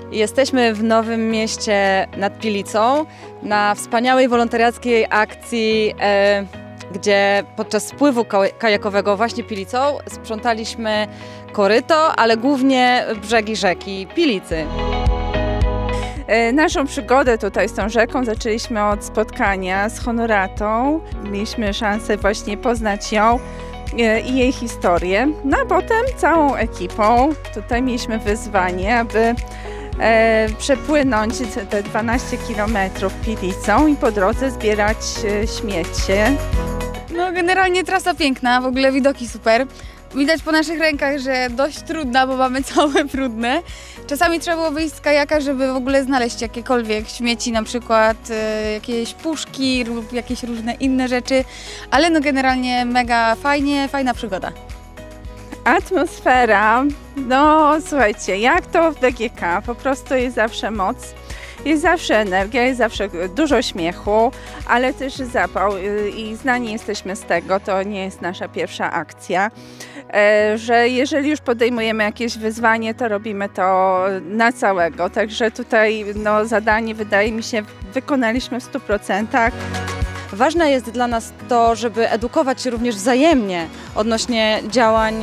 Jesteśmy w Nowym Mieście nad Pilicą na wspaniałej wolontariackiej akcji, gdzie podczas spływu kajakowego właśnie Pilicą sprzątaliśmy koryto, ale głównie brzegi rzeki Pilicy. Naszą przygodę tutaj z tą rzeką zaczęliśmy od spotkania z Honoratą. Mieliśmy szansę właśnie poznać ją i jej historię. No a potem całą ekipą tutaj mieliśmy wyzwanie, aby przepłynąć te 12 km Pilicą i po drodze zbierać śmiecie. No generalnie trasa piękna, w ogóle widoki super. Widać po naszych rękach, że dość trudna, bo mamy całe brudne. Czasami trzeba było wyjść z kajaka, żeby w ogóle znaleźć jakiekolwiek śmieci, na przykład jakieś puszki lub jakieś różne inne rzeczy, ale no generalnie mega fajnie, fajna przygoda. Atmosfera, no słuchajcie, jak to w BGK, po prostu jest zawsze moc. Jest zawsze energia, jest zawsze dużo śmiechu, ale też zapał i znani jesteśmy z tego, to nie jest nasza pierwsza akcja, że jeżeli już podejmujemy jakieś wyzwanie, to robimy to na całego. Także tutaj no, zadanie, wydaje mi się, wykonaliśmy w 100%. Ważne jest dla nas to, żeby edukować się również wzajemnie odnośnie działań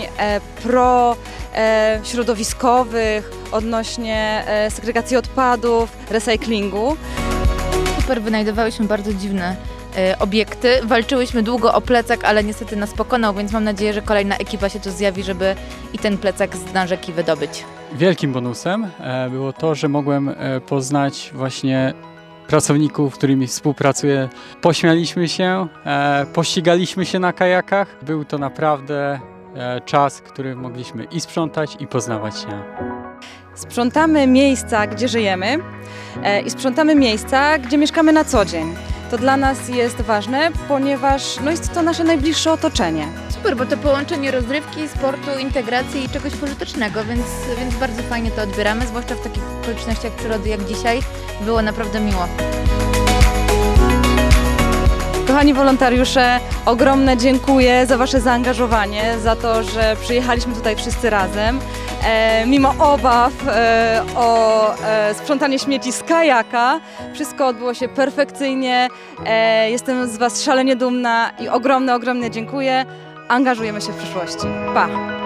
środowiskowych, odnośnie segregacji odpadów, recyklingu. Super, wynajdowałyśmy bardzo dziwne obiekty. Walczyłyśmy długo o plecak, ale niestety nas pokonał, więc mam nadzieję, że kolejna ekipa się tu zjawi, żeby i ten plecak z dna rzeki wydobyć. Wielkim bonusem było to, że mogłem poznać właśnie pracowników, z którymi współpracuję. Pośmialiśmy się, pościgaliśmy się na kajakach. Był to naprawdę czas, który mogliśmy i sprzątać, i poznawać się. Sprzątamy miejsca, gdzie żyjemy i sprzątamy miejsca, gdzie mieszkamy na co dzień. To dla nas jest ważne, ponieważ no, jest to nasze najbliższe otoczenie. Super, bo to połączenie rozrywki, sportu, integracji i czegoś pożytecznego, więc bardzo fajnie to odbieramy, zwłaszcza w takich okolicznościach przyrody jak dzisiaj. Było naprawdę miło. Kochani wolontariusze, ogromne dziękuję za Wasze zaangażowanie, za to, że przyjechaliśmy tutaj wszyscy razem. Mimo obaw o sprzątanie śmieci z kajaka, wszystko odbyło się perfekcyjnie. Jestem z Was szalenie dumna i ogromne dziękuję. Angażujemy się w przyszłości. Pa!